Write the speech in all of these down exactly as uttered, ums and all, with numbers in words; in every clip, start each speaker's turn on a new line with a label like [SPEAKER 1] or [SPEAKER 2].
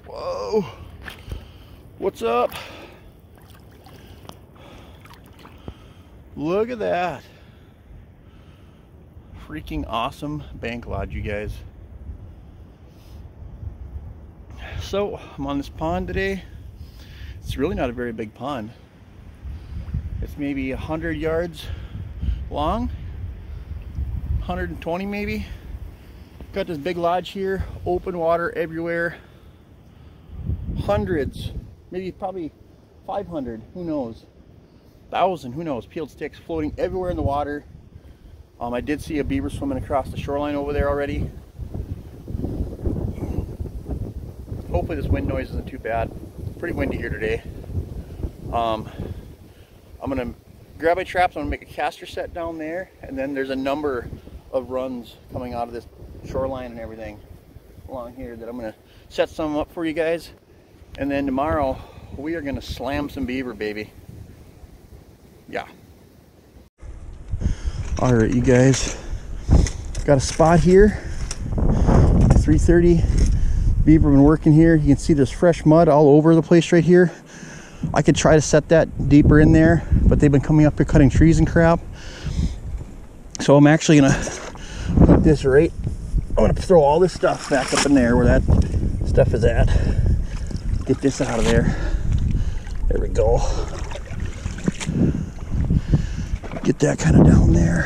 [SPEAKER 1] Whoa. What's up? Look at that. Freaking awesome bank lodge, you guys. So, I'm on this pond today. It's really not a very big pond. It's maybe a hundred yards long, one hundred twenty maybe. Got this big lodge here, open water everywhere. Hundreds, maybe probably five hundred, who knows? Thousand, who knows? Peeled sticks floating everywhere in the water. Um, I did see a beaver swimming across the shoreline over there already. Hopefully this wind noise isn't too bad. Pretty windy here today. Um, I'm gonna grab my traps. I'm gonna make a caster set down there, and then there's a number of runs coming out of this shoreline and everything along here that I'm gonna set some up for you guys. And then tomorrow we are gonna slam some beaver, baby. Yeah. All right, you guys, got a spot here. three thirty. Beaver been working here. You can see there's fresh mud all over the place right here. I could try to set that deeper in there, but they've been coming up here cutting trees and crap. So I'm actually gonna put this right, I'm gonna throw all this stuff back up in there where that stuff is at. Get this out of there. There we go. Get that kind of down there.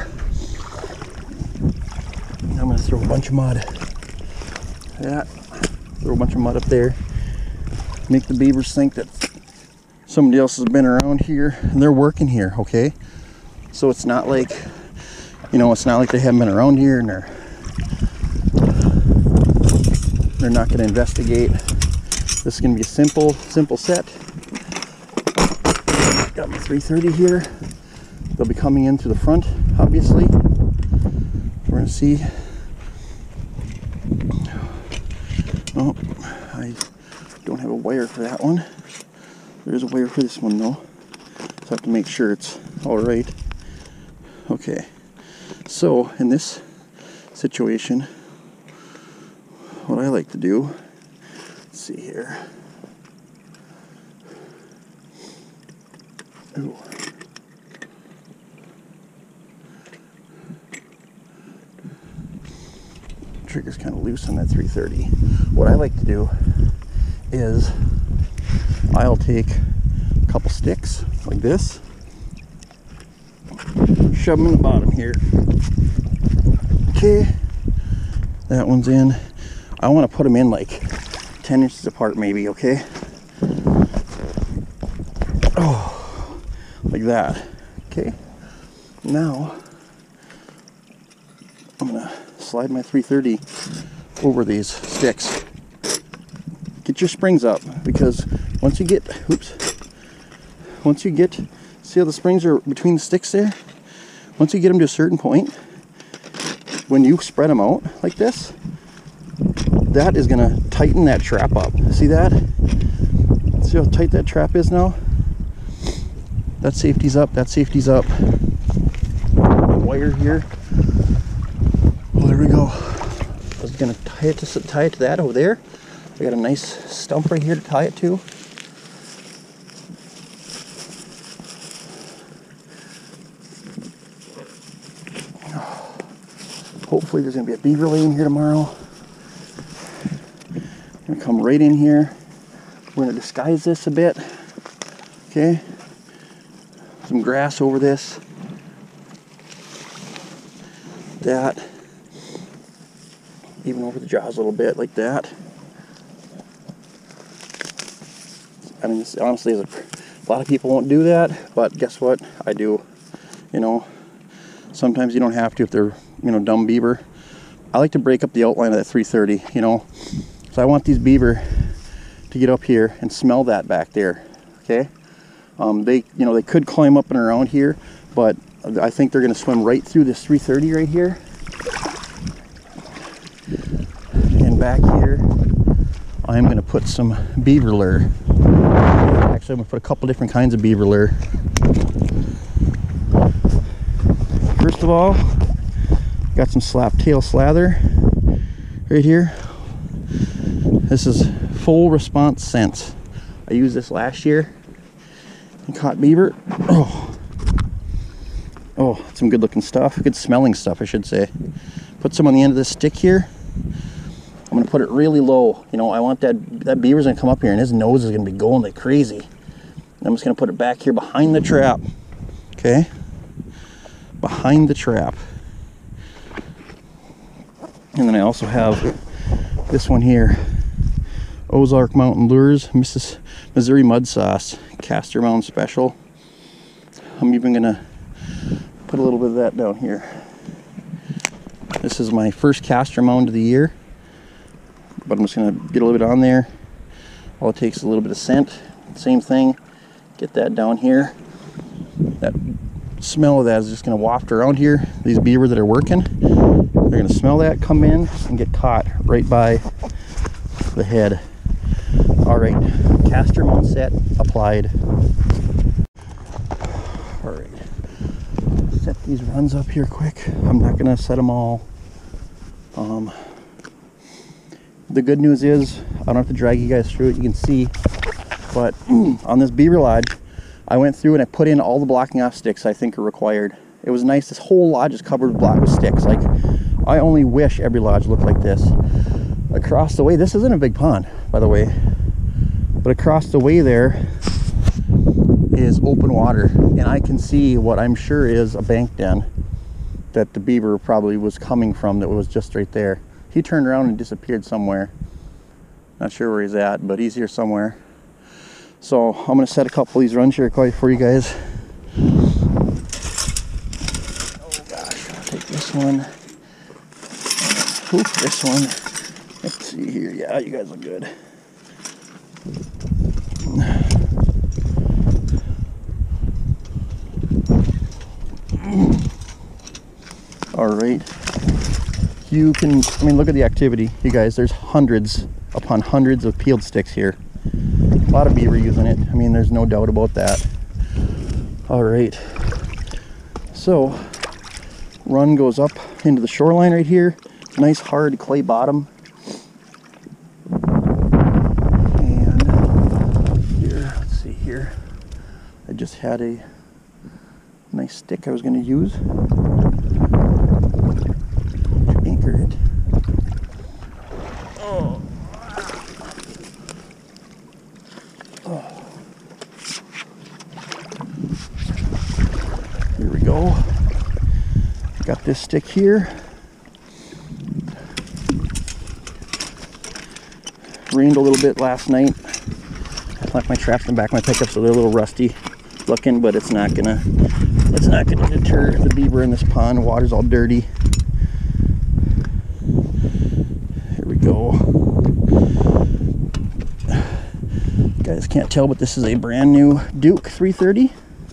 [SPEAKER 1] And I'm gonna throw a bunch of mud. Yeah, throw a bunch of mud up there. Make the beavers think that somebody else has been around here and they're working here, okay? So it's not like, you know, it's not like they haven't been around here and they're they're not gonna investigate. This is gonna be a simple, simple set. Got my three thirty here. They'll be coming in through the front, obviously. We're gonna see. Oh, I don't have a wire for that one. There's a wire for this one though. So I have to make sure it's all right. Okay. So in this situation, what I like to do, let's see here. Ooh. Trigger's kind of loose on that three thirty. What I like to do is I'll take a couple sticks like this, shove them in the bottom here. Okay, that one's in. I want to put them in like ten inches apart maybe, okay? Oh, like that. Okay, now I'm gonna slide my three thirty over these sticks. Get your springs up, because once you get, oops, once you get, see how the springs are between the sticks there? Once you get them to a certain point, when you spread them out like this, that is going to tighten that trap up. See that? See how tight that trap is now? That safety's up, that safety's up. Wire here. Well, there we go. I was going to tie it to tie it to that over there. I got a nice stump right here to tie it to. Hopefully there's going to be a beaver lane here tomorrow. I'm going to come right in here. We're going to disguise this a bit. Okay. Some grass over this. That. Even over the jaws a little bit, like that. I mean, this honestly is a, a lot of people won't do that, but guess what? I do. You know, sometimes you don't have to if they're, you know, dumb beaver. I like to break up the outline of that three thirty, you know. So I want these beaver to get up here and smell that back there, okay? Um, they, you know, they could climb up and around here, but I think they're going to swim right through this three thirty right here. And back here, I'm going to put some beaver lure. Actually, I'm going to put a couple different kinds of beaver lure. First of all, got some slap tail slather right here. This is full response sense. I used this last year and caught beaver. Oh, oh, some good looking stuff, good smelling stuff, I should say. Put some on the end of this stick here. I'm gonna put it really low. You know, I want that, that beaver's gonna come up here and his nose is gonna be going like crazy. I'm just gonna put it back here behind the trap. Okay, behind the trap. And then I also have this one here, Ozark Mountain Lures, Missus Missouri Mud Sauce, Caster Mountain Special. I'm even gonna put a little bit of that down here. This is my first caster mound of the year, but I'm just gonna get a little bit on there. All it takes is a little bit of scent. Same thing, get that down here. That smell of that is just gonna waft around here. These beaver that are working, they're gonna smell that, come in, and get caught right by the head. All right, caster mount set applied. All right, set these runs up here quick. I'm not gonna set them all. Um, the good news is I don't have to drag you guys through it. You can see, but on this beaver lodge, I went through and I put in all the blocking off sticks I think are required. It was nice. This whole lodge is covered with block with sticks. Like, I only wish every lodge looked like this. Across the way, this isn't a big pond, by the way, but across the way there is open water, and I can see what I'm sure is a bank den that the beaver probably was coming from, that was just right there. He turned around and disappeared somewhere. Not sure where he's at, but he's here somewhere. So I'm gonna set a couple of these runs here quick for you guys. Oh gosh, I'll take this one. Oop, this one. Let's see here. Yeah, you guys look good. All right. You can, I mean, look at the activity, you guys. There's hundreds upon hundreds of peeled sticks here. A lot of beaver using it. I mean, there's no doubt about that. All right. So, run goes up into the shoreline right here. Nice hard clay bottom. And here, let's see here. I just had a nice stick I was going to use to anchor it. Oh. Oh. Here we go. Got this stick here. Rained a little bit last night. I left my traps in the back of my pickup, so they're a little rusty looking, but it's not gonna it's not gonna deter the beaver in this pond. The water's all dirty. Here we go. You guys can't tell, but this is a brand new Duke three thirty.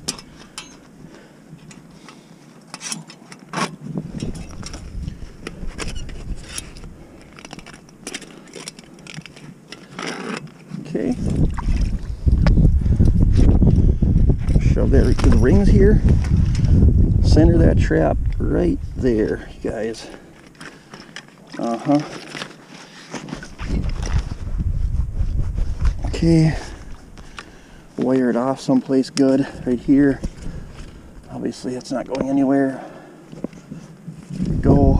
[SPEAKER 1] Okay. Shove that right to the rings here. Center that trap right there, you guys. Uh-huh. Okay. Wire it off someplace good right here. Obviously it's not going anywhere. Here we go.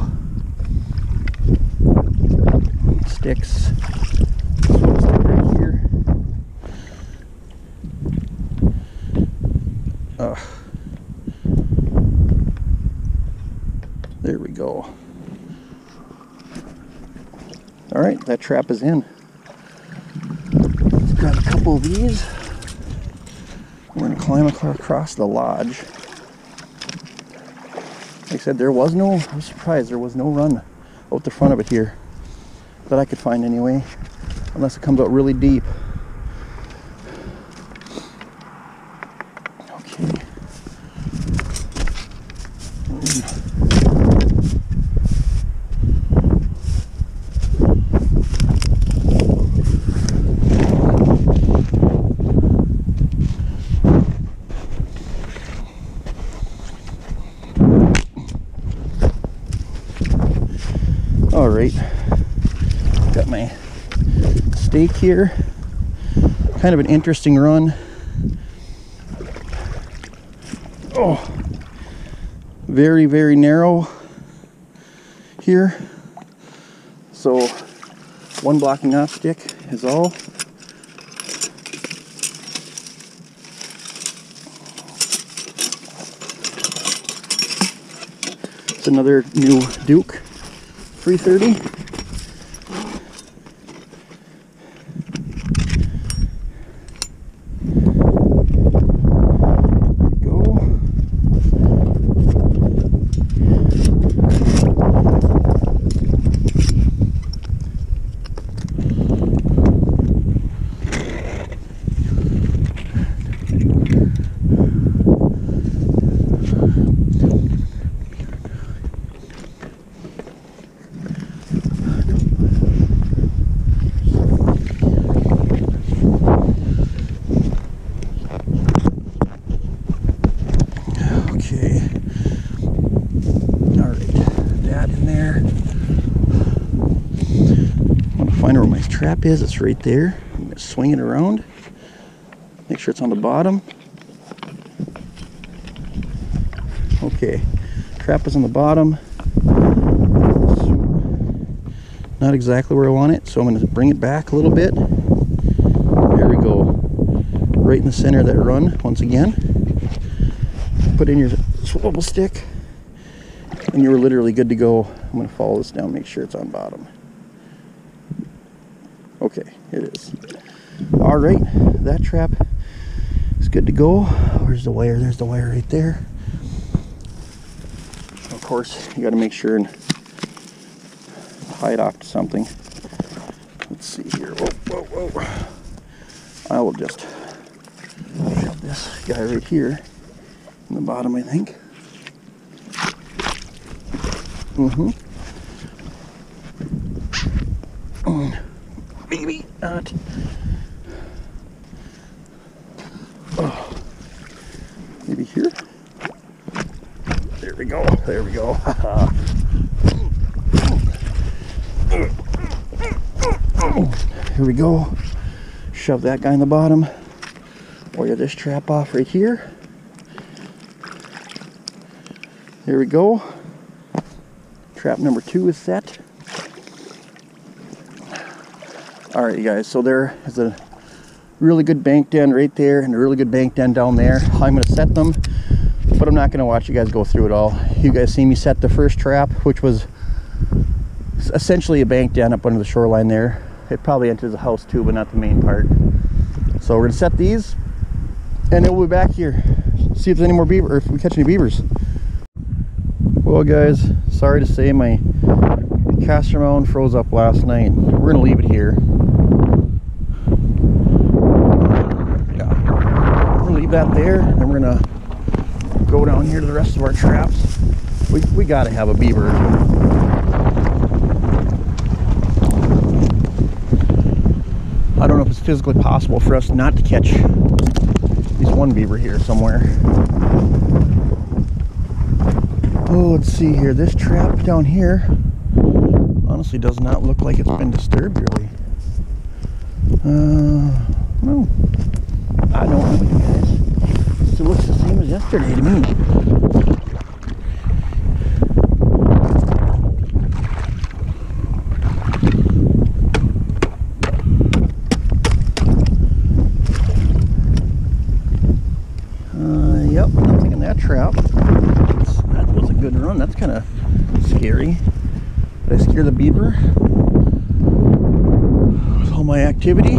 [SPEAKER 1] Sticks. Right here. Uh, there we go. All right, that trap is in. Let's grab a couple of these. We're gonna climb across the lodge. Like I said, there was no, I was surprised there was no run out the front of it here that I could find anyway, unless it comes out really deep. Okay. All right, got my stake here. Kind of an interesting run. Oh, very, very narrow here. So one blocking off stick is all. It's another new Duke three thirty. Find where my trap is. It's right there. I'm going to swing it around. Make sure it's on the bottom. Okay, trap is on the bottom. Not exactly where I want it, so I'm going to bring it back a little bit. There we go. Right in the center of that run once again. Put in your swivel stick, and you're literally good to go. I'm going to follow this down, make sure it's on bottom. Okay, it is. All right, that trap is good to go. Where's the wire? There's the wire right there. Of course, you got to make sure and tie it off to something. Let's see here. Whoa, whoa, whoa. I will just shove this guy right here in the bottom, I think. Mm-hmm. Maybe not. Oh. Maybe here. There we go. There we go. Here we go. Shove that guy in the bottom. Wire this trap off right here. There we go. Trap number two is set. Alright, you guys, so there is a really good bank den right there and a really good bank den down there. I'm going to set them, but I'm not going to watch you guys go through it all. You guys see me set the first trap, which was essentially a bank den up under the shoreline there. It probably enters the house too, but not the main part. So we're going to set these, and then we'll be back here, see if there's any more beaver, or if we catch any beavers. Well guys, sorry to say my caster mount froze up last night. We're going to leave it here. Leave that there, and we're gonna go down here to the rest of our traps. We, we gotta have a beaver. I don't know if it's physically possible for us not to catch at least one beaver here somewhere. Oh, let's see here. This trap down here honestly does not look like it's been disturbed really. Uh, no. I don't know, you guys. It still looks the same as yesterday to me. Uh, yep, nothing in that trap. That's, that was a good run. That's kind of scary. Did I scare the beaver with all my activity?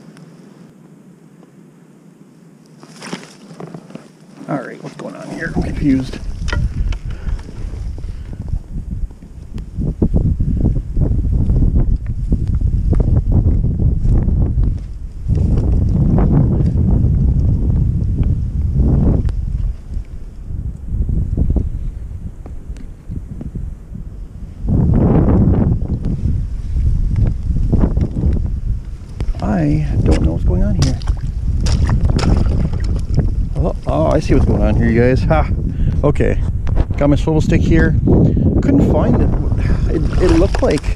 [SPEAKER 1] All right, what's going on here? Okay. confused. I don't know what's going on here. Oh, oh, I see what's going on here, you guys. Ha! Okay. Got my swivel stick here. Couldn't find it. It, it looked like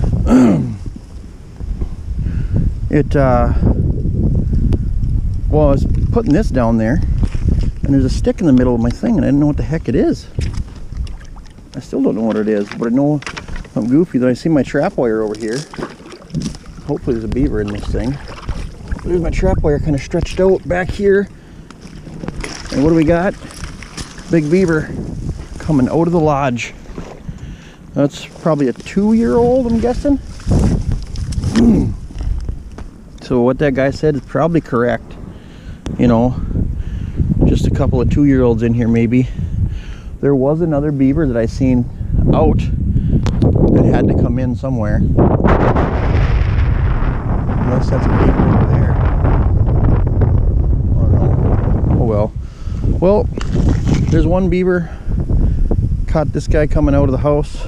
[SPEAKER 1] it, uh, well, I was putting this down there, and there's a stick in the middle of my thing, and I didn't know what the heck it is. I still don't know what it is, but I know I'm goofy. Then I see my trap wire over here. Hopefully there's a beaver in this thing. There's my trap wire kind of stretched out back here. And what do we got? Big beaver coming out of the lodge. That's probably a two-year-old, I'm guessing. So what that guy said is probably correct. You know, just a couple of two-year-olds in here maybe. There was another beaver that I seen out that had to come in somewhere. Unless that's a beaver over there. Oh no. Oh well. Well, there's one beaver. Caught this guy coming out of the house.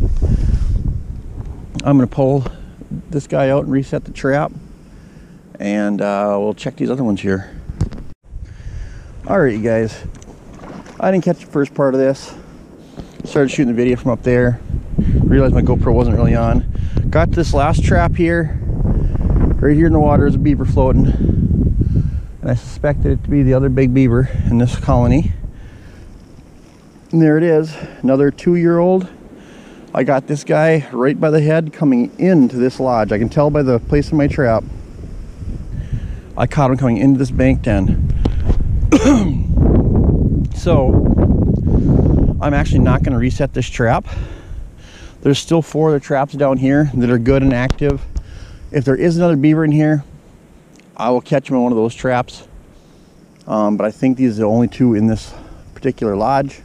[SPEAKER 1] I'm gonna pull this guy out and reset the trap, and uh, we'll check these other ones here. Alright, you guys. I didn't catch the first part of this. Started shooting the video from up there. Realized my GoPro wasn't really on. Got to this last trap here. Right here in the water is a beaver floating, and I suspected it to be the other big beaver in this colony. And there it is, another two-year-old. I got this guy right by the head coming into this lodge. I can tell by the place in my trap. I caught him coming into this bank den. So I'm actually not going to reset this trap. There's still four other traps down here that are good and active. If there is another beaver in here, I will catch him in one of those traps. Um, but I think these are the only two in this particular lodge.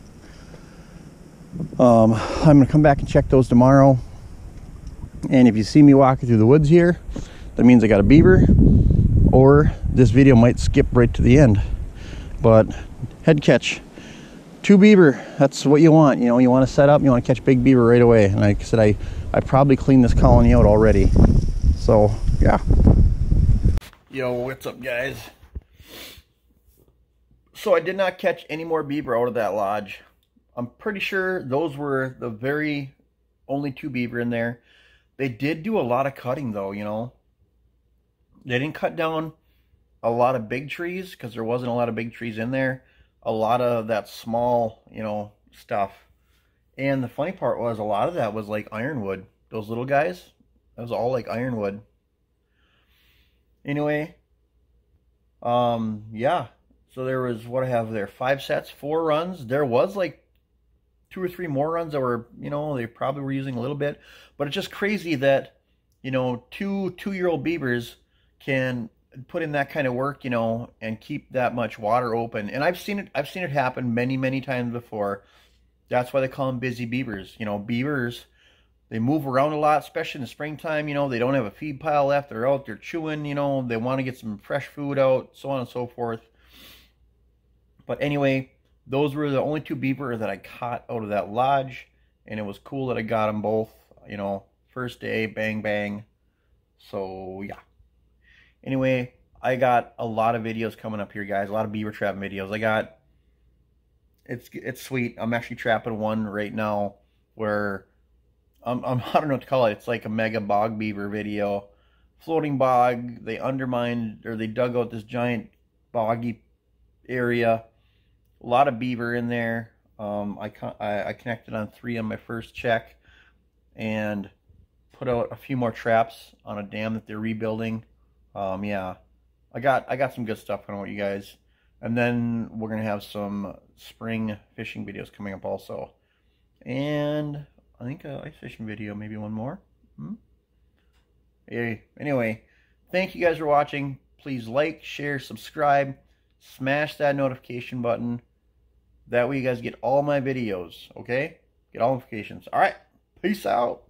[SPEAKER 1] Um, I'm gonna come back and check those tomorrow. And if you see me walking through the woods here, that means I got a beaver, or this video might skip right to the end. But head catch, two beaver, that's what you want. You know, you want to set up, you want to catch big beaver right away. And like I said, I, I probably cleaned this colony out already. So, yeah. Yo, what's up, guys? So I did not catch any more beaver out of that lodge. I'm pretty sure those were the very only two beaver in there. They did do a lot of cutting, though, you know. They didn't cut down a lot of big trees, because there wasn't a lot of big trees in there. A lot of that small, you know, stuff. And the funny part was, a lot of that was like ironwood. Those little guys. That was all like ironwood. Anyway, um, yeah. So there was, what I have there, five sets, four runs. There was like two or three more runs that were, you know, they probably were using a little bit. But it's just crazy that, you know, two two-year-old beavers can put in that kind of work, you know, and keep that much water open. And I've seen it, I've seen it happen many, many times before. That's why they call them busy beavers. You know, beavers, they move around a lot, especially in the springtime. You know, they don't have a feed pile left. They're out there chewing, you know. They want to get some fresh food out, so on and so forth. But anyway, those were the only two beaver that I caught out of that lodge. And it was cool that I got them both, you know, first day, bang, bang. So, yeah. Anyway, I got a lot of videos coming up here, guys. A lot of beaver trapping videos. I got, it's it's sweet. I'm actually trapping one right now where, Um, um, I don't know what to call it. It's like a mega bog beaver video. Floating bog. They undermined, or they dug out this giant boggy area. A lot of beaver in there. Um, I, I, I connected on three on my first check. And put out a few more traps on a dam that they're rebuilding. Um, yeah. I got, I got some good stuff coming with you guys. And then we're going to have some spring fishing videos coming up also. And I think a ice fishing video, maybe one more. Hmm? Hey, anyway, thank you guys for watching. Please like, share, subscribe, smash that notification button. That way you guys get all my videos, okay? Get all notifications. All right, peace out.